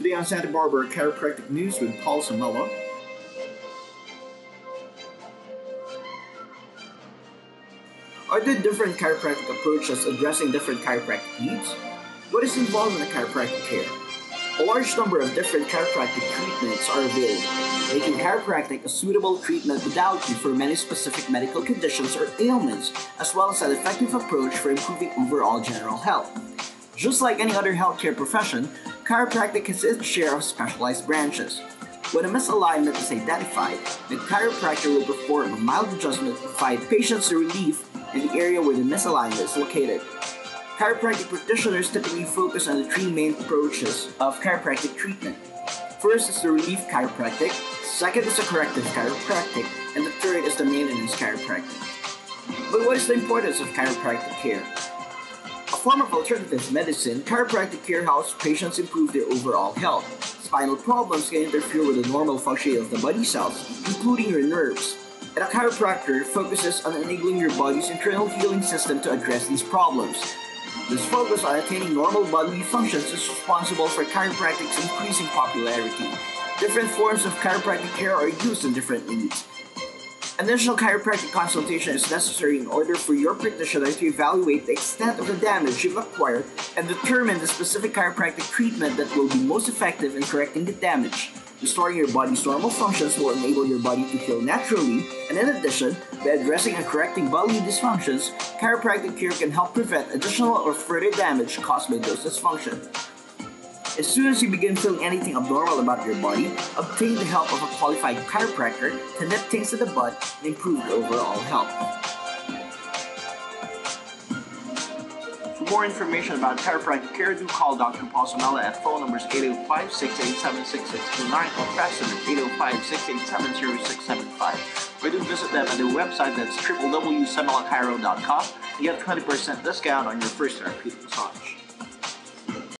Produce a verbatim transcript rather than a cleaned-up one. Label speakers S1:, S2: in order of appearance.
S1: Today on Santa Barbara Chiropractic News with Paul Samela. Are there different chiropractic approaches addressing different chiropractic needs? What is involved in a chiropractic care? A large number of different chiropractic treatments are available, making chiropractic a suitable treatment modality for many specific medical conditions or ailments, as well as an effective approach for improving overall general health. Just like any other healthcare profession, chiropractic has its share of specialized branches. When a misalignment is identified, the chiropractor will perform a mild adjustment to provide patients relief in the area where the misalignment is located. Chiropractic practitioners typically focus on the three main approaches of chiropractic treatment. First is the relief chiropractic, second is the corrective chiropractic, and the third is the maintenance chiropractic. But what is the importance of chiropractic care? A form of alternative medicine, chiropractic care helps patients improve their overall health. Spinal problems can interfere with the normal functioning of the body cells, including your nerves. And a chiropractor focuses on enabling your body's internal healing system to address these problems. This focus on attaining normal bodily functions is responsible for chiropractic's increasing popularity. Different forms of chiropractic care are used in different needs. Initial chiropractic consultation is necessary in order for your practitioner to evaluate the extent of the damage you've acquired and determine the specific chiropractic treatment that will be most effective in correcting the damage. Restoring your body's normal functions will enable your body to heal naturally, and in addition, by addressing and correcting bodily dysfunctions, chiropractic care can help prevent additional or further damage caused by those dysfunctions. As soon as you begin feeling anything abnormal about your body, obtain the help of a qualified chiropractor to nip things in the bud and improve your overall health. For more information about chiropractic care, do call Doctor Paul Samela at phone numbers eight oh five, six eight seven, six six two nine or fax them at eight oh five, six eight seven, zero six seven five. Or do visit them at their website, that's w w w dot samela chiro dot com, and get a twenty percent discount on your first therapeutic massage.